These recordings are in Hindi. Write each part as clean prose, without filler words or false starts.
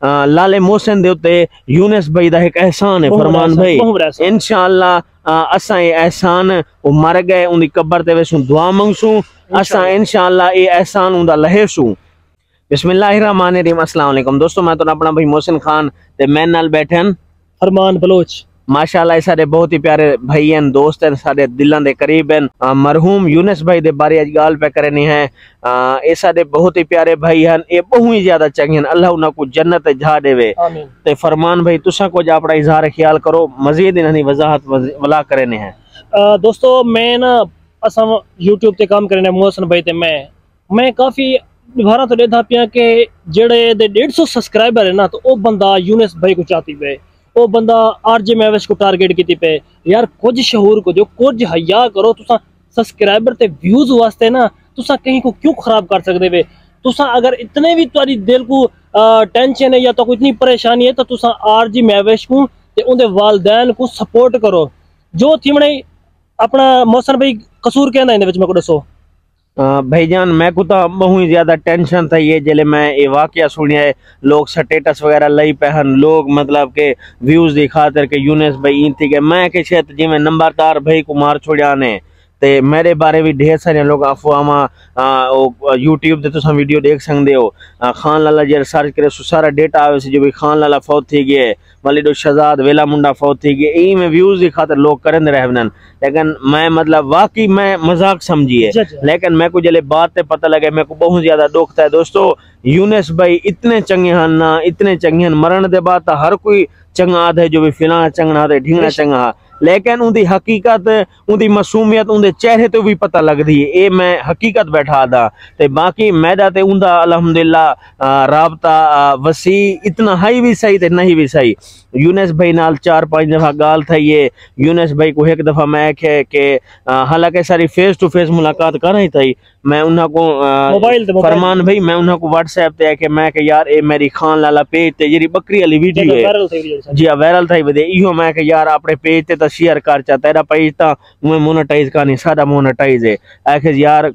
लाले मोहसिन दे उत्ते यूनिस भाई दा एक एहसान है फरमान भाई इंशाअल्लाह असा ये एहसान वो मर गए उनकी कब्र ते वेसू दुआ मंगसू असा इंशाअल्लाह ये एहसान उनदा लहेसू। बिस्मिल्लाहिर्रहमानिर्रहीम। अस्सलाम वालेकुम दोस्तों, मैं तो अपना भाई मोहसिन खान ते मैं नाल बैठे फरमान बलोच। माशाअल्लाह सारे बहुत ही प्यारे भाई हैं, दोस्त हैं, सारे दिलों के करीब हैं। मरहूम यूनिस भाई दे बारे अज गाल पे करनी है। ये सारे बहुत ही प्यारे भाई हैं, ये बहुत ही ज्यादा चंगे हैं। अल्लाह उन्हें को जन्नत जा देवे। ते फरमान भाई तुसा कुछ अपना इजहार ख्याल करो, मजीद इन्हां वजाहत वला करने हैं। दोस्तों मैं ना असा यूट्यूब ते काम करने मोहसिन भाई ते मैं काफी निभारा तो देखा पिया कि जेड़े 150 सब्सक्राइबर है ना, तो वो बंदा यूनिस भाई को चाहती पे, वो बंदा आरजे मैविश को टारगेट की पे। यार कुछ शहूर को जो कुछ हया करो, तुसा सब्सक्राइबर ते व्यूज वास्ते ना तुसा कहीं को क्यों खराब कर सकते वे। तुसा अगर इतने भी तुम्हारी दिल को टेंशन है या तो इतनी परेशानी है, तो तुसा आरजे मैविश को ते उनके वालदैन को सपोर्ट करो। जो थी अपना मोहसिन भाई कसूर कहना है मैं को दसो। भाईजान मैं को तो बहुत ही ज्यादा टेंशन था ये जले मैं ये वाकया सुनिया है। लोग स्टेटस वगैरह लई पहन, लोग मतलब के व्यूज की खातिर के यूनिस भाई इन थी के मैं के क्षेत्र जिमें नंबरदार भाई को मार छोड़िया ने ते मेरे बारे भी ढेर सारे लोग अफवाह यूट्यूब ते तुम वीडियो देख सकते हो। खान लाला जी सर्च करे सारा डेटा आवे जो भी खान लाला फौत थी गए, मलिडो शहजाद वेला मुंडा फौत थी गए, ई में व्यूज की खातिर लोग करन रहन। लेकिन मैं मतलब वाकई मैं मजाक समझिए, लेकिन मैं को जले बात पता लगे मैं को बहुत ज्यादा दुख था। दोस्तों यूनिस भाई इतने चंगे हैं ना, इतने चंगे हैं, मरण के बाद हर कोई चंगा है जो भी फिलहाल चंगा है ढींगना चंगा, लेकिन उनकी हकीकत उनकी मासूमियत उनके चेहरे तो भी पता लगती है। ये मैं हकीकत बैठा दा ते बाकी मैदा ते उनका अल्हम्दुलिल्लाह राबता वसी इतना हाई भी सही ते नहीं भी सही। यूनिस भाई नाल 4-5 दफा गाल थी है। यूनिस भाई को एक दफा मैं आखे कि हालांकि सारी फेस टू फेस मुलाकात कर रही थी, मैं उन्हें को फरमान भाई मैं उन्हें को व्हाट्सएप ते आके मैं के यार ए मेरी खान लाला पेज ते जी बकरी वाली वीडियो है जी वायरल थी बदे इहो मैं के यार अपने पेज ते शेयर कर चा तेरा पेज ता मैं मोनेटाइज करनी सादा मोनेटाइज है। आखे यार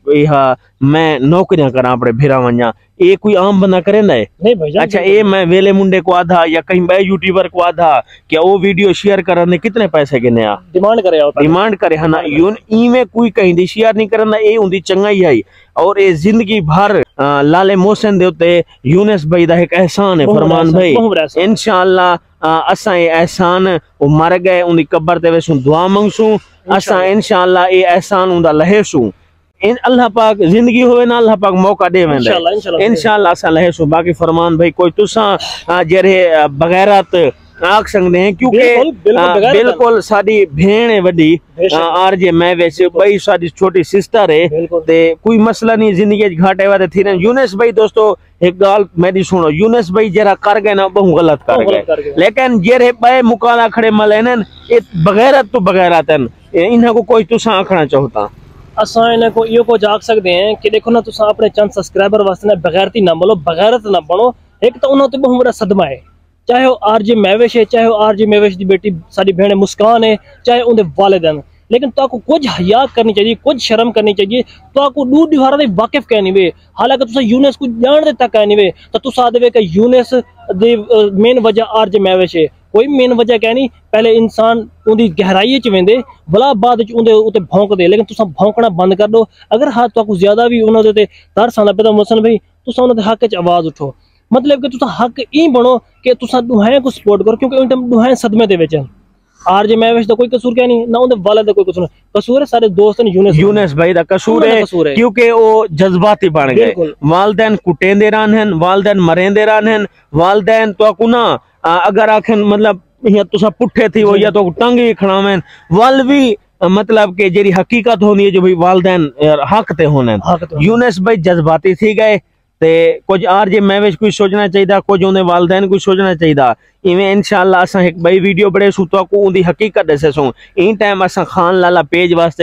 मैं नौकरियां करा अपने भेरा वजा, ये कोई आम बंदा करे ना है। अच्छा ये मैं वेले मुंडे को आधा या कहीं बे यूट्यूबर को आधा क्या वो वीडियो शेयर करने कितने पैसे गिने आ डिमांड करे है ना, इवें कोई कहीं शेयर नहीं करना, ये उनकी चंगाई है। और ये जिंदगी भर लाले मोहसिन दे उत्ते यूनिस भाई दा एक एहसान है फरमान भाई इंशाअल्लाह असा ये एहसान वो मर गए उनकी कब्र ते वेसू दुआ मंगसू असा इंशाअल्लाह ये एहसान उनदा लहेसू। इन अल्लाह पाक जिंदगी होवे ना अल्लाह पाक मौका दे इंशाअल्लाह असा लहेसू। बाकी फरमान भाई कोई तुसा जेरे बगैरत आख सकते हैं क्योंकि बिल्कुल साडी भेण है वडी आरजे मैं वैसे भाई साडी छोटी सिस्टर है ते कोई मसला नहीं जिंदगी घाटे वादे थी ना। यूनिस भाई दोस्तों एक गाल मेरी सुनो, यूनिस भाई जरा कर गए ना बहुत गलत कर गए, लेकिन जेरे बे मुकाला खड़े मलेन ये बगैरत तो बगैरत इन्हें को कोई तुसा आखना चाहता असा इन्हें को यो कुछ आख सकते हैं कि देखो ना तुसा अपने चंद सब्सक्राइबर वास्ते ना बगैरती ना बोलो, बगैरत ना बनो। एक तो उन्होंने बहुत बड़ा सदमा है, चाहे वो आरजे मैविश है, चाहे वो आरजे मैविश की बेटी सारी भेड़ मुस्कान है, चाहे उनके वालिदैन, लेकिन तो कुछ हया करनी चाहिए, कुछ शर्म करनी चाहिए। तो दूर दीवार से वाकिफ कहनी वे, हालांकि तुसा यूनिस को जानते तक कहनी वे, तो तुसा आदे कि यूनिस दी मेन वजह आरजे मैविश है, कोई मेन वजह कहनी। पहले इंसान उनकी गहराई च वेंदे भला बाद उते भौंक दे, लेकिन तुसा भौंकना बंद कर दो। अगर हाथ तो ज्यादा भी उन्होंने तरस आना पे तो मोहसिन भाई तुसा उन्होंने हक च आवाज उठो, मतलब कि तुसा हक ई बनो कि तुसा दुहाए को सपोर्ट करो, क्योंकि उन टाइम दुहाए सदमे दे विच आरजे मैविश दा कोई कसूर क्या नहीं ना, उनके वाले दा कोई कसूर है सारे दोस्त ने यूनिस भाई दा कसूर है क्योंकि वो जज्बाती बन गए। वालदैन कुटेंदे रहन, वालदैन मरेंदे रहन, वालदैन तो को ना अगर आखन मतलब या तुसा पुठे थी हो या तो टंग भी खड़ावें वाल भी मतलब के जेरी हकीकत होनी है जो भाई वालदैन हक ते होने। यूनिस भाई जज्बाती थी गए ते कुछ आरजे मैविश कुछ सोचना चाहिए, कुछ उन्हें वालदैन कुछ सोचना चाहिए। इवें इंशाअल्लाह असा एक बई वीडियो बड़े सुतो को उनकी हकीकत दसे सो इन टाइम असा खान लाला पेज वास्ते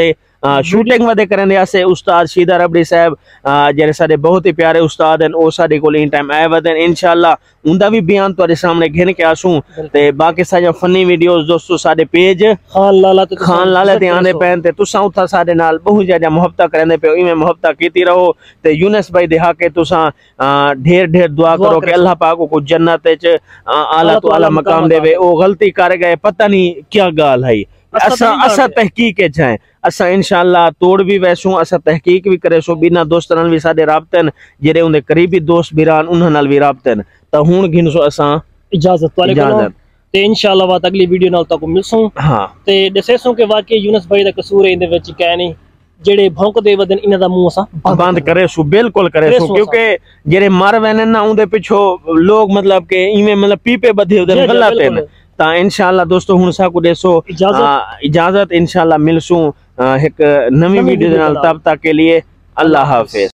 शूटिंग वदे करन यासे उस्ताद शीदा रबड़ी साहब जेरे साडे बहुत ही प्यारे उस्ताद हैं ओ साडे कोल इन टाइम आए वदन इंशाल्लाह उनदा भी बयान तुहाडे सामने घेन के आसूं ते बाकी सारे फनी वीडियोस दोस्तों साडे पेज खान लाला ते आंदे पैन ते तुसा उथा साडे नाल बहुत ज्यादा मोहब्बत करंदे पे इवें मोहब्बत कीती रहो ते यूनुस भाई दे हक तुसा ढेर ढेर दुआ करो कि अल्लाह पाक को जन्नत च आला तो आला मकाम देवे ओ गलती कर गए पता नहीं क्या गाल है असा तहकीक है असा इंशाल्लाह तोड़ भी वैसू असा तहकीक भी करे सो बिना दोस्तन भी साडे राबतन जेरे उनके करीबी दोस्त बिरान उन्हां नाल भी राबतन ता हुन गिन सो असा इजाजत ते इंशाल्लाह बात अगली वीडियो नाल तक मिलसूं। हां ते दसेसों के वाकई यूनुस भाई दा कसूर इंदे विच कै नहीं जेड़े भौंक दे वदन इना दा मुंह असा बंद करे सो बिल्कुल करे सो क्योंकि जेरे मर वैन ना उंदे पिछो लोग मतलब के इवें मतलब पीपे बधे उदन गलत है ता इंशाल्लाह दोस्तों हुन सा को देसो इजाजत इंशाल्लाह मिलसूं एक नवी वीडियो दे नाल तब तक के लिए अल्लाह हाफिज।